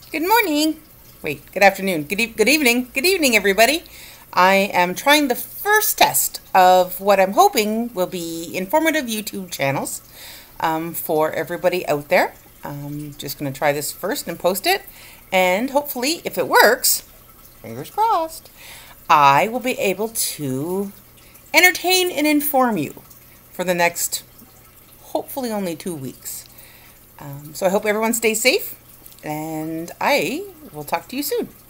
Good morning. Wait, good afternoon. Good evening. Good evening, everybody. I am trying the first test of what I'm hoping will be informative YouTube channels for everybody out there. I'm just going to try this first and post it. And hopefully, if it works, fingers crossed, I will be able to entertain and inform you for the next, hopefully, only 2 weeks. So I hope everyone stays safe, and I will talk to you soon.